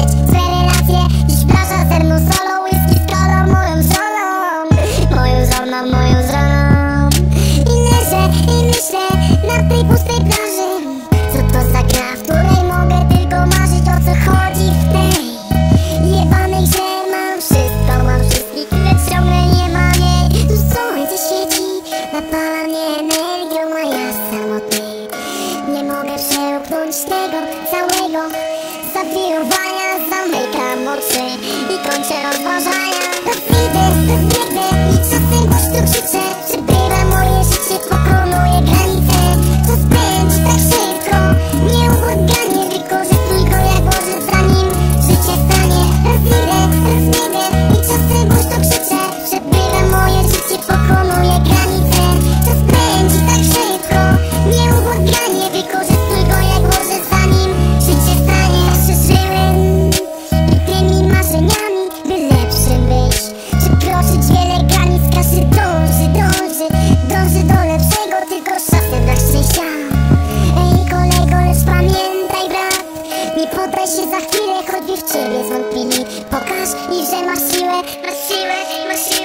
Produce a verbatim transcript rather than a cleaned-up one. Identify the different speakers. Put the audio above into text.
Speaker 1: swe relacje. Dziś plaża ze mną solo, whisky z kolą, moją żoną, moją żoną, moją żoną. I leżę i myślę na tej pustej plaży. Co to za gra, w której mogę tylko marzyć, o co chodzi w tej jebanej grze. Mam wszystko, mam wszystkich, lecz ciągle nie mam jej. Tu słońce świeci, napala mnie energią, a ja samotny nie mogę przełknąć tego całego zawirowania. Zamykam oczy i kończę rozważania. Rozwidę, rozbiegnę i czasem głośno krzyczę. Przebywa moje życie, pokonuje granice. To spędzi tak szybko, nieubłaganie. Wykorzystuj go jak może, zanim życie stanie. Rozwidę, rozbiegnę i czasem głośno krzyczę. Przebywa moje życie, pokonuje granice. To spędzi tak szybko, nieubłaganie. Wykorzystuj go jak może, zanim życie stanie. Przeżyłem i tymi marzeniami, by lepszym być. Przekroczyć wiele granic, każdy dąży, dąży, dąży do lepszego, tylko czasem brak szczęścia. Ej kolego, lecz pamiętaj brat, nie poddaj się za chwilę, choćby w ciebie zwątpili. Pokaż im, że masz siłę, masz siłę, masz siłę.